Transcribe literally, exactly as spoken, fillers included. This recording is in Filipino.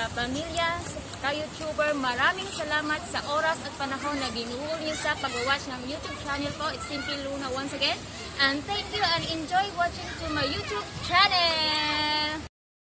pamilya, ka-YouTuber, maraming salamat sa oras at panahon na ginuhol niyo sa pag-watch ng YouTube channel ko. It's SimplyLoona once again. And thank you and enjoy watching to my YouTube channel.